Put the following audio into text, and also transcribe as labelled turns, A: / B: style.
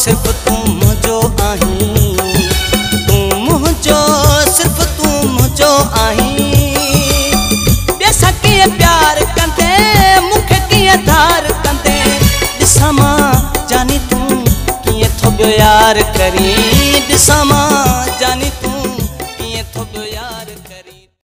A: सिर्फ़ तूं मुंहिंजो आहीं, तूं मुंहिंजो सिर्फ़ तूं मुंहिंजो आहीं। ॿिए कीअं प्यार कंदे मूंखे कीअं धार कंदे, ॾिसां मां जानी तूं कीअं थो ॿियो यार करीं, ॾिसां मां जानी तूं कीअं थो ॿियो यार करीं।